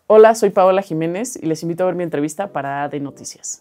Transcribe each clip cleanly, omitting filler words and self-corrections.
Hola, soy Paola Jiménez y les invito a ver mi entrevista para AD Noticias.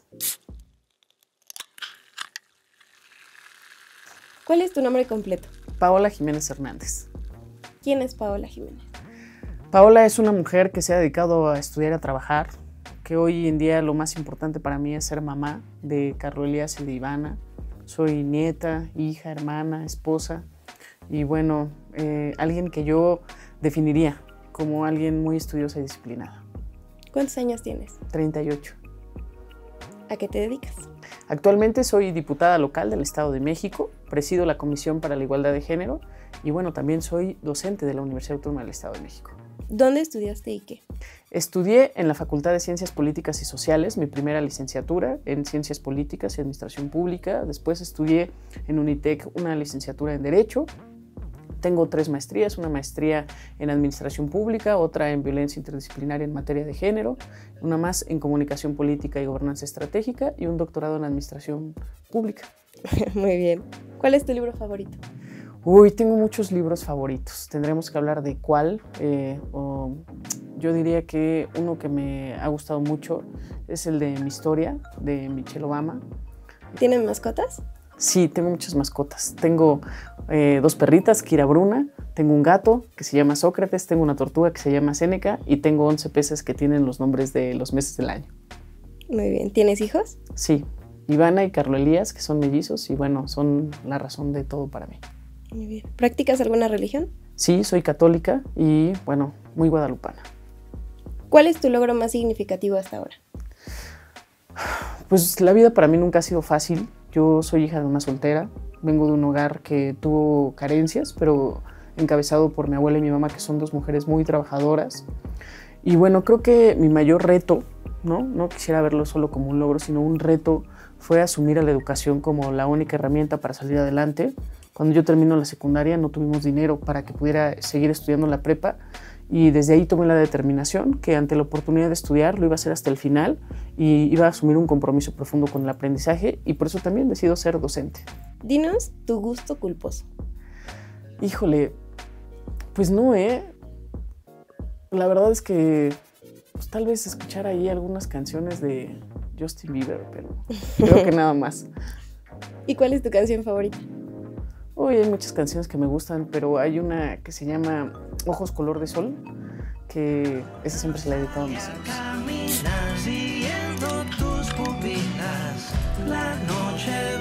¿Cuál es tu nombre completo? Paola Jiménez Hernández. ¿Quién es Paola Jiménez? Paola es una mujer que se ha dedicado a estudiar y a trabajar, que hoy en día lo más importante para mí es ser mamá de Carlos Elías y de Ivana. Soy nieta, hija, hermana, esposa y bueno, alguien que yo definiría como alguien muy estudiosa y disciplinada. ¿Cuántos años tienes? 38. ¿A qué te dedicas? Actualmente soy diputada local del Estado de México, presido la Comisión para la Igualdad de Género y bueno, también soy docente de la Universidad Autónoma del Estado de México. ¿Dónde estudiaste y qué? Estudié en la Facultad de Ciencias Políticas y Sociales, mi primera licenciatura en Ciencias Políticas y Administración Pública. Después estudié en Unitec una licenciatura en Derecho. Tengo 3 maestrías, una maestría en Administración Pública, otra en Violencia Interdisciplinaria en materia de género, una más en Comunicación Política y Gobernanza Estratégica y un doctorado en Administración Pública. Muy bien. ¿Cuál es tu libro favorito? Uy, tengo muchos libros favoritos. Tendremos que hablar de cuál. Yo diría que uno que me ha gustado mucho es el de Mi Historia, de Michelle Obama. ¿Tienen mascotas? Sí, tengo muchas mascotas. Tengo 2 perritas, Kira Bruna, tengo un gato que se llama Sócrates, tengo una tortuga que se llama Séneca y tengo 11 peces que tienen los nombres de los meses del año. Muy bien. ¿Tienes hijos? Sí, Ivana y Carlos Elías, que son mellizos y bueno, son la razón de todo para mí. Muy bien. ¿Practicas alguna religión? Sí, soy católica y bueno, muy guadalupana. ¿Cuál es tu logro más significativo hasta ahora? Pues la vida para mí nunca ha sido fácil. Yo soy hija de una soltera, vengo de un hogar que tuvo carencias, pero encabezado por mi abuela y mi mamá, que son 2 mujeres muy trabajadoras. Y bueno, creo que mi mayor reto, no quisiera verlo solo como un logro, sino un reto, fue asumir a la educación como la única herramienta para salir adelante. Cuando yo termino la secundaria no tuvimos dinero para que pudiera seguir estudiando la prepa y desde ahí tomé la determinación que ante la oportunidad de estudiar lo iba a hacer hasta el final y iba a asumir un compromiso profundo con el aprendizaje y por eso también decido ser docente. Dinos tu gusto culposo. Híjole, pues no, La verdad es que pues, tal vez escuchar ahí algunas canciones de Justin Bieber, pero creo que nada más. ¿Y cuál es tu canción favorita? Hoy hay muchas canciones que me gustan, pero hay una que se llama Ojos Color de Sol, que esa siempre se la he dedicado a mis hijos. Caminas siguiendo tus pupilas, la noche